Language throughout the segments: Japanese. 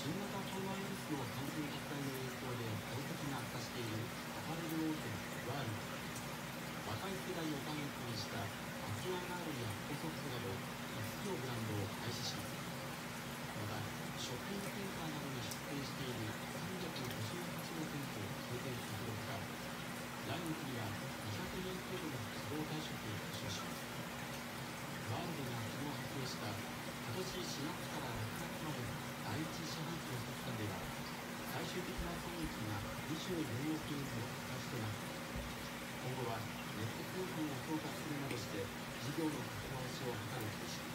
新型コロナウイルスの感染拡大の影響で業績が悪化しているアパレル大手ワールド。若い世代をターゲットにしたアクアガールやコソフトなど5つのブランドを廃止します。またショッピングセンターなどに出店している358の店舗を閉店させるほか、来月には200人程度の活動退職を募集します。ワールドが昨日発表した今年4月から6月までの第一四半期の決算では、最終的な損益が24億円の赤字となっています。今後はネット通販を強化するなどして事業の立て直しを図る方針です。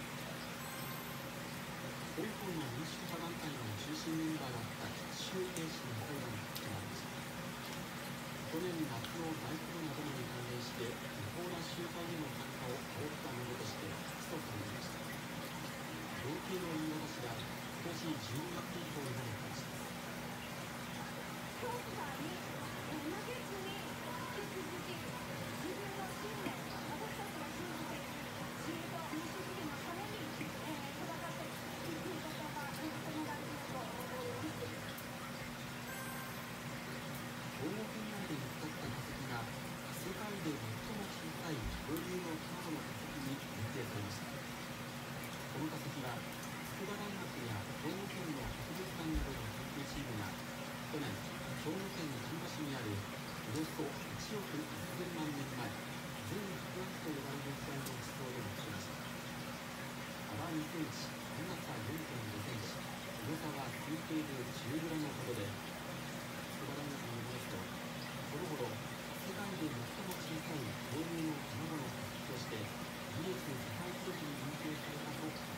香港の民主派団体の中心メンバーだった習近平氏の裁判が始まりました。去年夏の大規模なデモに関連して違法な集会への参加を煽ったものとして起訴されました。量刑の言い渡しが今年12月以降になる話です。 調査に投げずに引き続き自分の信念、私たちが信じて自由と民主主義のために戦っていくことがとても大事だと思います。 兵庫県内で見つかった化石が世界で最も小さい恐竜の卵の化石に認定されました。この化石は筑波大学や兵庫県の博物館などの研究チームが去年兵庫県丹波市にあるおよそ1億1000万年前全白亜紀と呼ばれる時代の地層で見つけました。幅2センチ、長さ 4.5 センチ、重さは推定で10グラムほどで、筑波大学によりますと、そのほど世界で最も小さい恐竜の卵の化石としてギネス世界記録に認定されたと発表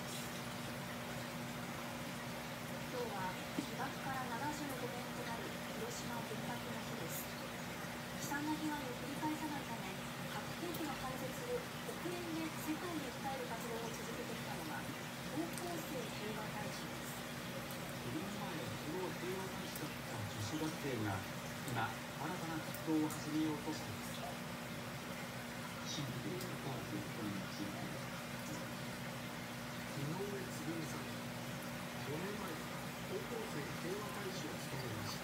しました。 今日は被爆から75年となる広島原爆の日です。悲惨な被害を繰り返さないため、核兵器の廃絶を国連で世界に訴える活動を続けてきたのが高校生平和大使です。 9年前、その平和大使だった女子学生が今、新たな活動を始めようとしています。 新平和パークという地域です。井上つぐみさん、5年前高校生平和大使を務めました。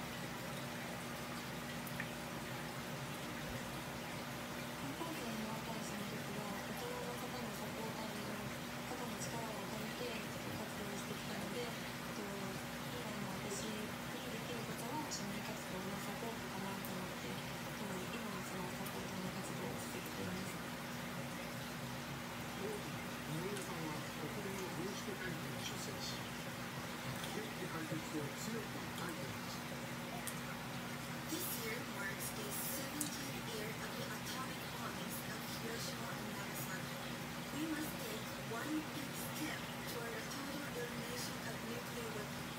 高校生平和大使の時は大人の方のサポーターの方の力を借りて活動してきたので、今の私にできることは市民活動のサポートかなと思って、今もそのサポートの活動を続けています。 当時、井上さんは国連の軍縮会議に出席し、核兵器廃絶を強く訴えていました。 This year marks the 70th year of the atomic bombings of Hiroshima and Nagasaki. We must take one big step toward a total elimination of nuclear weapons.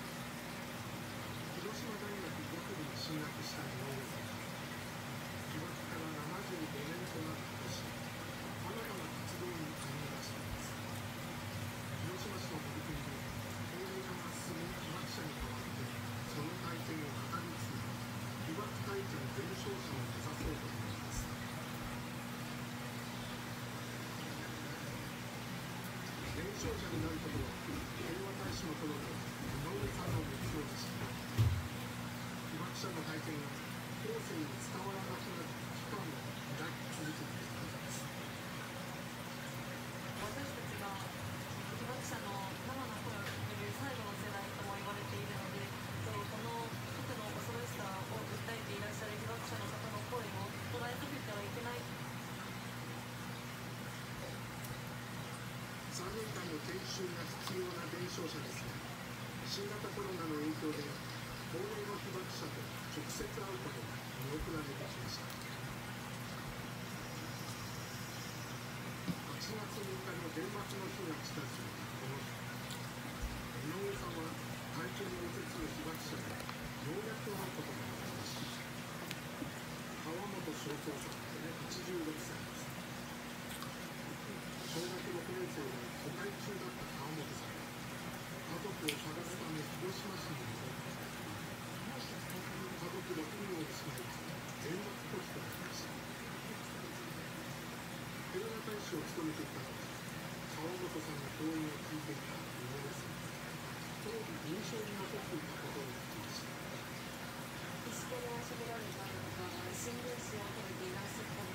広島大学学部に進学した井上さんは、被爆から75年となる今年、新たな活動に歩み出しています。広島市の取り組みで高齢化が進む被爆者に代わってその体験を語り継ぎ、被爆体験伝承者を目指そうと思います。伝承者になることは平和大使の頃の井上さんの目標でした。被爆者の体験が後世に伝わらなくなる期間を抱き続けているからです。 私たちが被爆者の生の声を聞ける最後の世代とも言われているので、この核の恐ろしさを訴えていらっしゃる被爆者の方の声を捉えかけてはいけない。 3年間の研修が必要な伝承者ですが、新型コロナの影響で高齢の被爆者と直接会うことが見送られてきました。8月6日の原爆の日が近づいたこの日、井上さんは体験を受け継ぐ被爆者でようやく会うことができました。川本正蔵さん、86歳です。小学6年生で疎開中だった川本さんは家族を探すため広島市に戻って家族6人を失い全額孤児となりました。平和大使を務めていたのは川本さんの教員を聞いていた井上さん。 当時印象に残っていたことを聞きました。 石ころを絞られたりとか新聞紙を食べていらっしゃった